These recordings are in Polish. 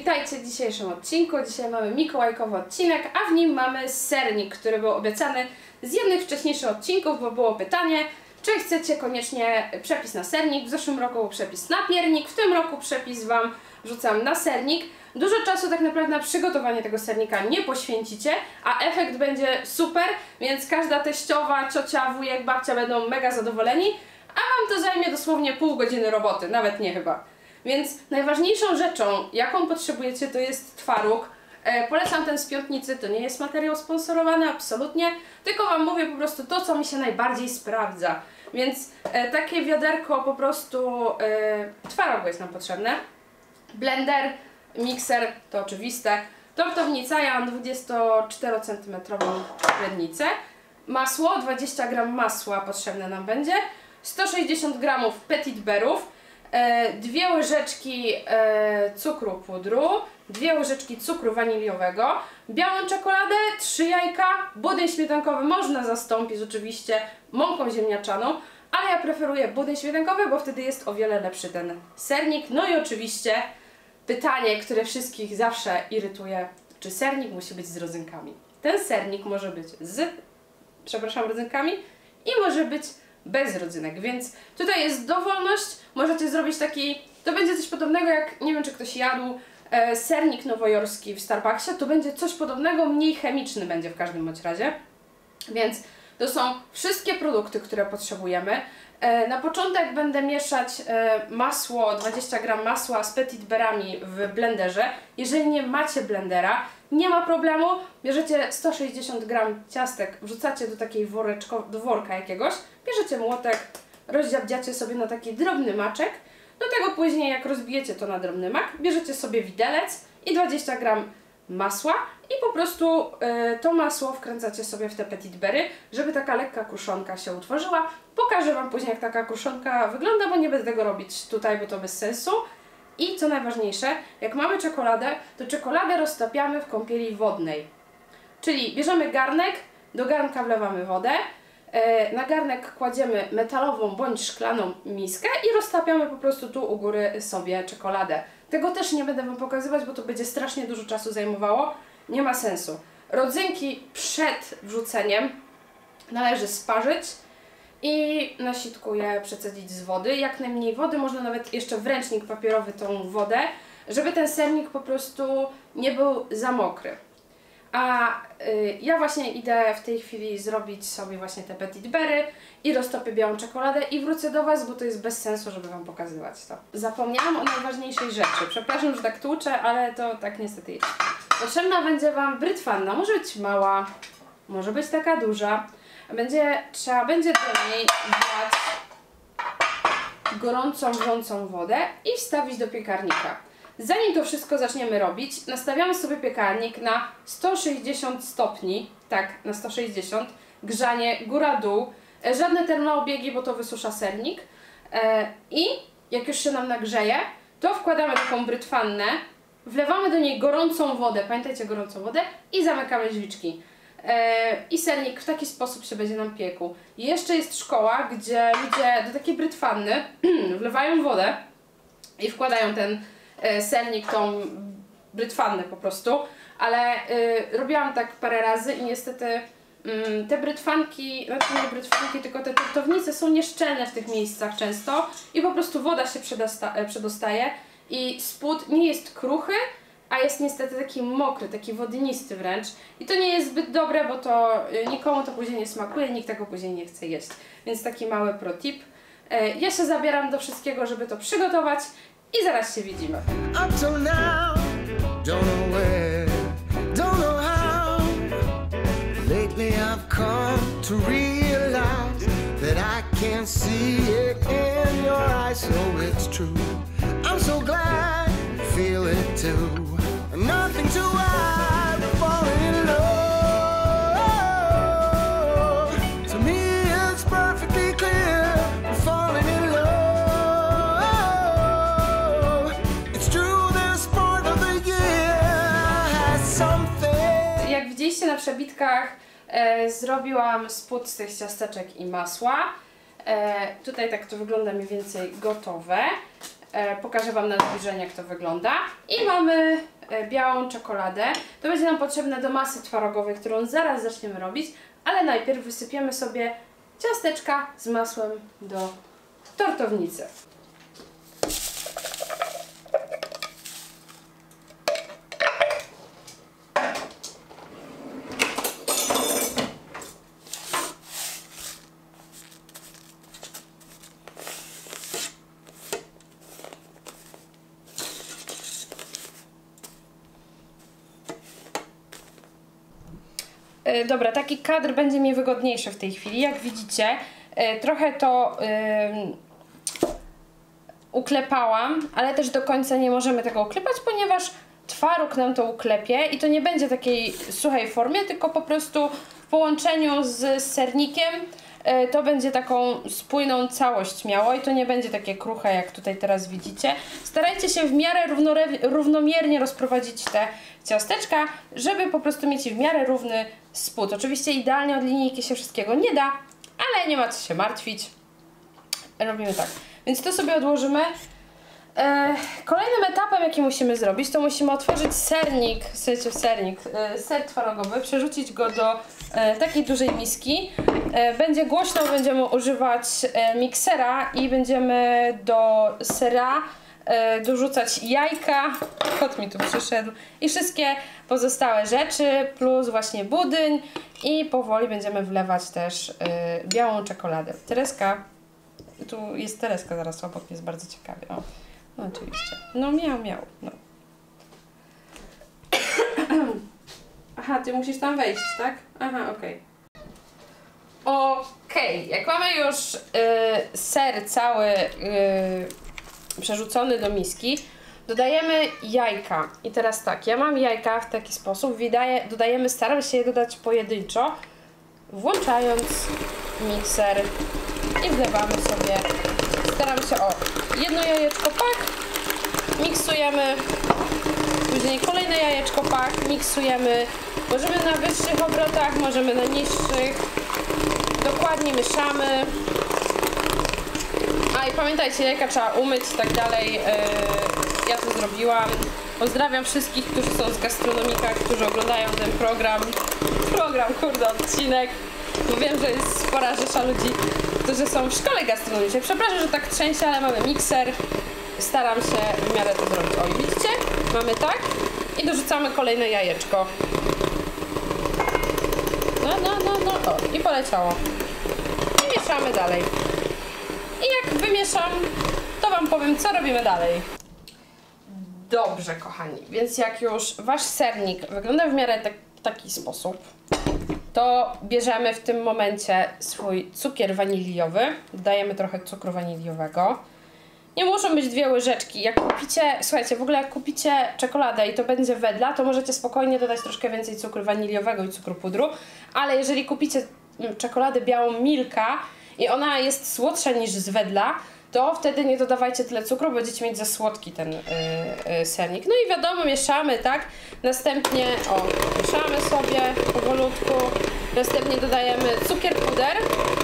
Witajcie w dzisiejszym odcinku. Dzisiaj mamy mikołajkowy odcinek, a w nim mamy sernik, który był obiecany z jednych wcześniejszych odcinków, bo było pytanie, czy chcecie koniecznie przepis na sernik. W zeszłym roku był przepis na piernik, w tym roku przepis Wam wrzucam na sernik. Dużo czasu tak naprawdę na przygotowanie tego sernika nie poświęcicie, a efekt będzie super, więc każda teściowa, ciocia, wujek, babcia będą mega zadowoleni, a Wam to zajmie dosłownie pół godziny roboty, nawet nie chyba. Więc najważniejszą rzeczą, jaką potrzebujecie, to jest twaróg. Polecam ten z Piątnicy, to nie jest materiał sponsorowany, absolutnie, tylko Wam mówię po prostu to, co mi się najbardziej sprawdza. Więc takie wiaderko po prostu twarogu jest nam potrzebne. Blender, mikser, to oczywiste. Tortownica, ja mam 24 cm średnicę. Masło, 20 g masła potrzebne nam będzie. 160 g petit beurów. 2 łyżeczki cukru pudru, 2 łyżeczki cukru waniliowego, białą czekoladę, 3 jajka, budyń śmietankowy można zastąpić oczywiście mąką ziemniaczaną, ale ja preferuję budyń śmietankowy, bo wtedy jest o wiele lepszy ten sernik. No i oczywiście pytanie, które wszystkich zawsze irytuje, czy sernik musi być z rodzynkami. Ten sernik może być z, rodzynkami i może być bez rodzynek, więc tutaj jest dowolność, możecie zrobić taki, to będzie coś podobnego jak, nie wiem czy ktoś jadł sernik nowojorski w Starbucksie, to będzie coś podobnego, mniej chemiczny będzie w każdym bądź razie, więc to są wszystkie produkty, które potrzebujemy. Na początek będę mieszać masło, 20 g masła z petit beurami w blenderze. Jeżeli nie macie blendera, nie ma problemu, bierzecie 160 g ciastek, wrzucacie do takiej do worka jakiegoś, bierzecie młotek, rozdziabdziacie sobie na taki drobny maczek, do tego później jak rozbijecie to na drobny mak, bierzecie sobie widelec i 20 g masła i po prostu to masło wkręcacie sobie w te petit beury, żeby taka lekka kruszonka się utworzyła. Pokażę Wam później jak taka kruszonka wygląda, bo nie będę tego robić tutaj, bo to bez sensu. I co najważniejsze, jak mamy czekoladę, to czekoladę roztapiamy w kąpieli wodnej. Czyli bierzemy garnek, do garnka wlewamy wodę, na garnek kładziemy metalową bądź szklaną miskę i roztapiamy po prostu tu u góry sobie czekoladę. Tego też nie będę Wam pokazywać, bo to będzie strasznie dużo czasu zajmowało, nie ma sensu. Rodzynki przed wrzuceniem należy sparzyć i na sitku je przecedzić z wody. Jak najmniej wody, można nawet jeszcze w ręcznik papierowy tą wodę, żeby ten sernik po prostu nie był za mokry. A ja właśnie idę w tej chwili zrobić sobie właśnie te petit beury i roztopię białą czekoladę i wrócę do Was, bo to jest bez sensu, żeby Wam pokazywać to. Zapomniałam o najważniejszej rzeczy. Przepraszam, że tak tłuczę, ale to tak niestety jest. Potrzebna będzie Wam brytwanna. Może być mała, może być taka duża. Trzeba będzie do niej wlać gorącą, wrzącą wodę i wstawić do piekarnika. Zanim to wszystko zaczniemy robić, nastawiamy sobie piekarnik na 160 stopni, tak, na 160, grzanie góra-dół, żadne termoobiegi, bo to wysusza sernik. I jak już się nam nagrzeje, to wkładamy taką brytwannę, wlewamy do niej gorącą wodę, pamiętajcie gorącą wodę i zamykamy drzwiczki. I sernik w taki sposób się będzie nam piekł. I jeszcze jest szkoła, gdzie ludzie do takiej brytwanny wlewają wodę i wkładają ten sernik, tą brytwannę po prostu, ale robiłam tak parę razy i niestety te brytwanki, znaczy nie brytwanki, tylko te tortownice są nieszczelne w tych miejscach często i po prostu woda się przedostaje i spód nie jest kruchy, a jest niestety taki mokry, taki wodnisty wręcz i to nie jest zbyt dobre, bo to nikomu to później nie smakuje, nikt tego później nie chce jeść, więc taki mały pro tip. Ja się zabieram do wszystkiego, żeby to przygotować i zaraz się widzimy. Until now, don't know where, don't know how. Lately I've come to realize that I can see it in your eyes, so it's true. I'm so glad you feel it too. Nothing to hide, falling in love. To me it's perfectly clear, we're falling in love. Jak widzieliście na przebitkach, zrobiłam spód z tych ciasteczek i masła. Tutaj tak to wygląda mniej więcej gotowe. Pokażę Wam na zbliżenie, jak to wygląda. I mamy białą czekoladę. To będzie nam potrzebne do masy twarogowej, którą zaraz zaczniemy robić, ale najpierw wysypiemy sobie ciasteczka z masłem do tortownicy. Dobra, taki kadr będzie mi wygodniejszy w tej chwili. Jak widzicie, trochę to uklepałam, ale też do końca nie możemy tego uklepać, ponieważ twaróg nam to uklepie i to nie będzie takiej suchej formie, tylko po prostu w połączeniu z sernikiem to będzie taką spójną całość miało i to nie będzie takie kruche, jak tutaj teraz widzicie. Starajcie się w miarę równomiernie rozprowadzić te ciasteczka, żeby po prostu mieć w miarę równy spód. Oczywiście idealnie od linijki się wszystkiego nie da, ale nie ma co się martwić. Robimy tak. Więc to sobie odłożymy. Kolejnym etapem, jaki musimy zrobić, to musimy otworzyć sernik, ser twarogowy, przerzucić go do takiej dużej miski. Będzie głośno, będziemy używać miksera i będziemy do sera dorzucać jajka, kot mi tu przyszedł, i wszystkie pozostałe rzeczy, plus właśnie budyń, i powoli będziemy wlewać też białą czekoladę. Tereska, tu jest Tereska zaraz obok, jest bardzo ciekawie. O, no oczywiście. No miał. No. Aha, ty musisz tam wejść, tak? Aha, okej. Okej, jak mamy już ser cały przerzucony do miski, dodajemy jajka. I teraz tak, ja mam jajka w taki sposób, dodajemy, staram się je dodać pojedynczo, włączając mikser i wlewamy sobie, staram się o jedno jajeczko, pak, miksujemy, później kolejne jajeczko, pak, miksujemy, możemy na wyższych obrotach, możemy na niższych, dokładnie mieszamy. A i pamiętajcie, jajka trzeba umyć i tak dalej. Ja to zrobiłam. Pozdrawiam wszystkich, którzy są z Gastronomika, którzy oglądają ten odcinek. Bo wiem, że jest spora rzesza ludzi, którzy są w szkole gastronomicznej. Przepraszam, że tak trzęsie, ale mamy mikser. Staram się w miarę to zrobić. O, widzicie? Mamy tak i dorzucamy kolejne jajeczko. No. O, i poleciało. I mieszamy dalej. I jak wymieszam, to wam powiem, co robimy dalej. Dobrze, kochani, więc jak już wasz sernik wygląda w miarę w taki sposób, to bierzemy w tym momencie swój cukier waniliowy. Dodajemy trochę cukru waniliowego. Nie muszą być 2 łyżeczki. Jak kupicie, słuchajcie, w ogóle jak kupicie czekoladę i to będzie wedla, to możecie spokojnie dodać troszkę więcej cukru waniliowego i cukru pudru, ale jeżeli kupicie czekoladę białą Milka i ona jest słodsza niż z wedla, to wtedy nie dodawajcie tyle cukru, bo będziecie mieć za słodki ten sernik. No i wiadomo, mieszamy, tak? Następnie, mieszamy sobie powolutku. Następnie dodajemy cukier puder.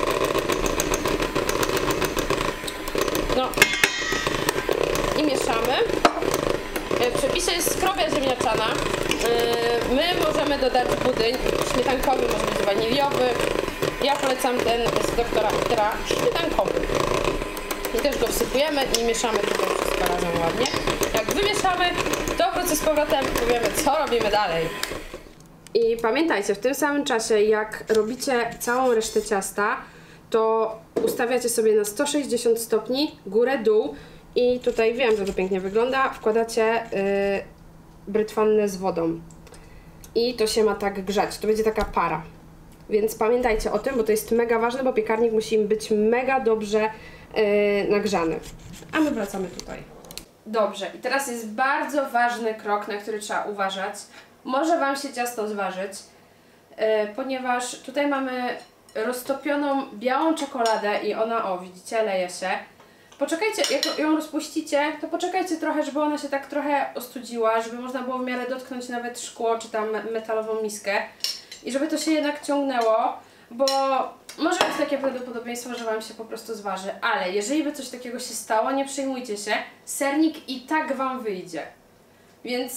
No. I mieszamy. W przepisie jest skrobia ziemniaczana. My możemy dodać budyń śmietankowy, może być waniliowy. Ja polecam ten z doktora Ultra śmietankowy. I też go wsypujemy i mieszamy tutaj wszystko razem ładnie. Jak wymieszamy, to wrócę z powrotem i powiemy, co robimy dalej. I pamiętajcie, w tym samym czasie, jak robicie całą resztę ciasta, to ustawiacie sobie na 160 stopni, górę, dół, i tutaj wiem, że to pięknie wygląda, wkładacie brytwannę z wodą. I to się ma tak grzać, to będzie taka para. Więc pamiętajcie o tym, bo to jest mega ważne, bo piekarnik musi być mega dobrze nagrzany. A my wracamy tutaj. Dobrze, i teraz jest bardzo ważny krok, na który trzeba uważać. Może wam się ciasto zważyć, ponieważ tutaj mamy roztopioną białą czekoladę i ona, widzicie, leje się. Poczekajcie, jak ją rozpuścicie, to poczekajcie trochę, żeby ona się tak trochę ostudziła, żeby można było w miarę dotknąć nawet szkło, czy tam metalową miskę. I żeby to się jednak ciągnęło, bo może być takie prawdopodobieństwo, że wam się po prostu zważy. Ale jeżeli by coś takiego się stało, nie przejmujcie się, sernik i tak wam wyjdzie. Więc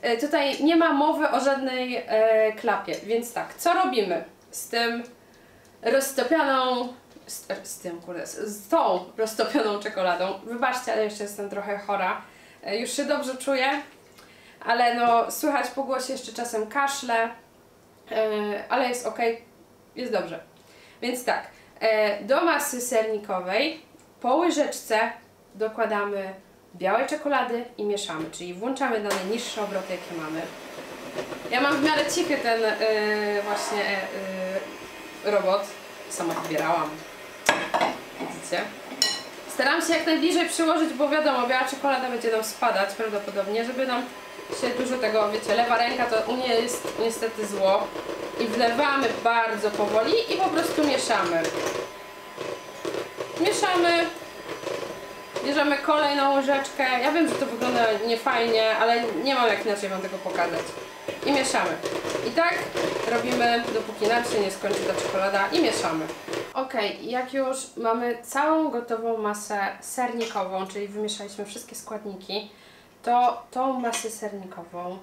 tutaj nie ma mowy o żadnej klapie, więc tak, co robimy z tym roztopioną, z tą roztopioną czekoladą? Wybaczcie, ale jeszcze jestem trochę chora, już się dobrze czuję, ale no słychać po głosie jeszcze czasem kaszle, ale jest ok, jest dobrze. Więc tak, do masy sernikowej po łyżeczce dokładamy białej czekolady i mieszamy, czyli włączamy na najniższe obroty, jakie mamy. Ja mam w miarę cichy ten właśnie robot, sama wybierałam, widzicie? Staram się jak najbliżej przyłożyć, bo wiadomo, biała czekolada będzie nam spadać prawdopodobnie, żeby nam się dużo tego, wiecie, lewa ręka to u mnie jest niestety zło. I wlewamy bardzo powoli i po prostu mieszamy. Mieszamy. Bierzemy kolejną łyżeczkę. Ja wiem, że to wygląda niefajnie, ale nie mam jak inaczej wam tego pokazać. I mieszamy. I tak robimy, dopóki nam się nie skończy ta czekolada i mieszamy. Ok, jak już mamy całą gotową masę sernikową, czyli wymieszaliśmy wszystkie składniki, to tą masę serową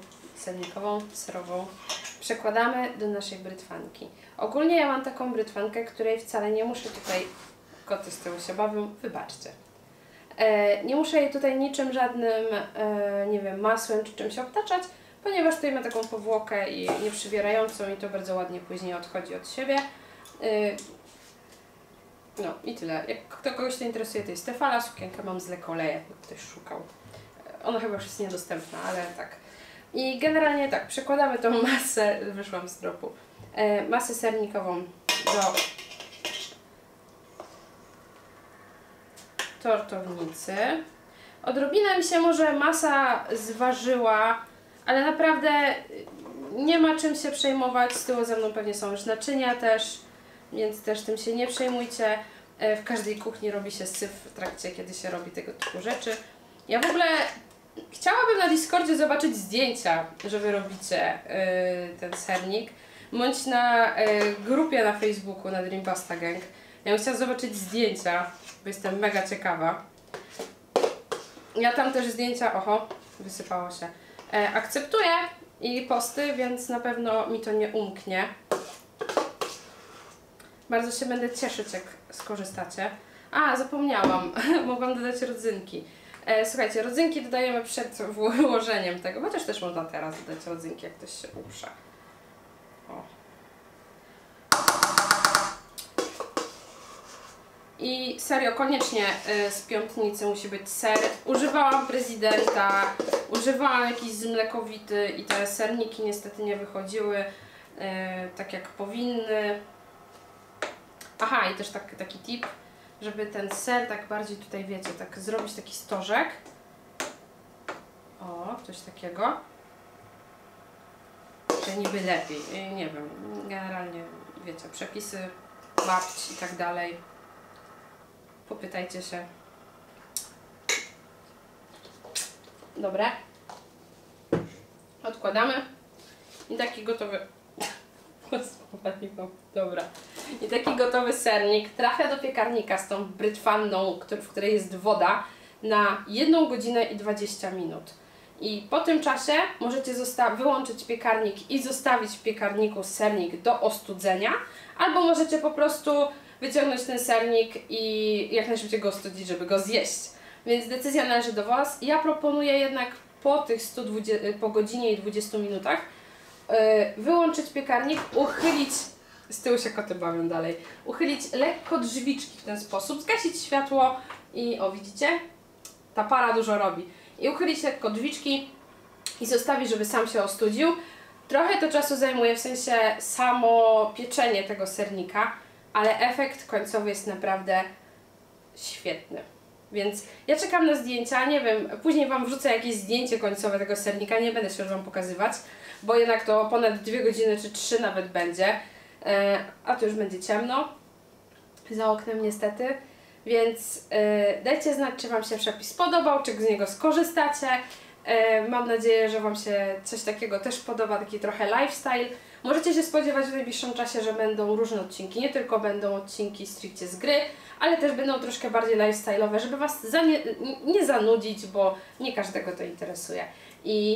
przekładamy do naszej brytwanki. Ogólnie ja mam taką brytwankę, której wcale nie muszę tutaj, koty z tyłu się bawią, wybaczcie. Nie muszę jej tutaj niczym żadnym, nie wiem, masłem czy czymś obtaczać, ponieważ tutaj ma taką powłokę i nieprzybierającą i to bardzo ładnie później odchodzi od siebie. No i tyle. Jak kogoś to interesuje, to jest Tefala, sukienkę mam z L'Ecole, jakby ktoś szukał. Ona chyba już jest niedostępna, ale tak. I generalnie tak, przekładamy tą masę, wyszłam z dropu, masę sernikową do tortownicy. Odrobinę mi się może masa zważyła, ale naprawdę nie ma czym się przejmować. Z tyłu ze mną pewnie są już naczynia też, więc też tym się nie przejmujcie. W każdej kuchni robi się syf w trakcie, kiedy się robi tego typu rzeczy. Ja w ogóle chciałabym na Discordzie zobaczyć zdjęcia, że wy robicie ten sernik, bądź na grupie na Facebooku, na Dream Pasta Gang. Ja bym chciała zobaczyć zdjęcia, bo jestem mega ciekawa. Ja tam też zdjęcia, oho, wysypało się, akceptuję i posty, więc na pewno mi to nie umknie. Bardzo się będę cieszyć, jak skorzystacie. A, zapomniałam, mogłam dodać rodzynki. Słuchajcie, rodzynki dodajemy przed włożeniem tego, chociaż też można teraz dodać rodzynki, jak ktoś się uprze. O. I serio, koniecznie z Piątnicy musi być ser. Używałam Prezydenta, używałam jakiś z mlekowity i te serniki niestety nie wychodziły tak jak powinny. Aha, i też taki tip, żeby ten ser tak bardziej tutaj, wiecie, tak zrobić taki stożek. O, coś takiego. Że niby lepiej, nie wiem, generalnie, wiecie, przepisy babci i tak dalej. Popytajcie się. Dobra. Odkładamy. I taki gotowy... Dobra. I taki gotowy sernik trafia do piekarnika z tą brytwanną, w której jest woda, na 1 godzinę i 20 minut. I po tym czasie możecie wyłączyć piekarnik i zostawić w piekarniku sernik do ostudzenia, albo możecie po prostu wyciągnąć ten sernik i jak najszybciej go ostudzić, żeby go zjeść. Więc decyzja należy do Was. Ja proponuję jednak po tych po godzinie i 20 minutach wyłączyć piekarnik, uchylić, z tyłu się koty bawią dalej, uchylić lekko drzwiczki w ten sposób, zgasić światło i o, widzicie? Ta para dużo robi. I uchylić lekko drzwiczki i zostawić, żeby sam się ostudził. Trochę to czasu zajmuje, w sensie samo pieczenie tego sernika, ale efekt końcowy jest naprawdę świetny. Więc ja czekam na zdjęcia, nie wiem, później Wam wrzucę jakieś zdjęcie końcowe tego sernika, nie będę się już Wam pokazywać, bo jednak to ponad 2 godziny czy 3 nawet będzie, a to już będzie ciemno za oknem niestety, więc dajcie znać, czy Wam się przepis spodobał, czy z niego skorzystacie. Mam nadzieję, że Wam się coś takiego też podoba, taki trochę lifestyle. Możecie się spodziewać w najbliższym czasie, że będą różne odcinki, nie tylko będą odcinki stricte z gry, ale też będą troszkę bardziej lifestyle'owe, żeby Was nie zanudzić, bo nie każdego to interesuje. I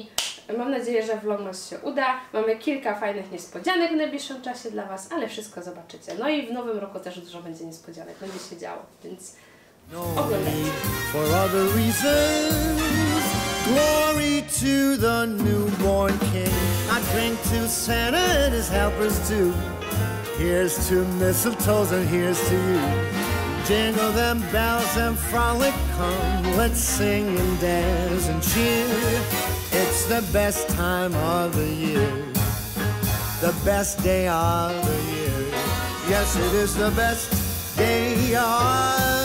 Mam nadzieję, że vlogmas się uda. Mamy kilka fajnych niespodzianek w najbliższym czasie dla Was, ale wszystko zobaczycie. No i w nowym roku też dużo będzie niespodzianek, będzie się działo, więc oglądajcie. For other reasons, glory to the newborn King. I drink to Santa and his helpers too. Here's to mistletoes and here's to you. Jingle them bells and frolic come. Let's sing and dance and cheer. It's the best time of the year, the best day of the year. Yes, it is the best day of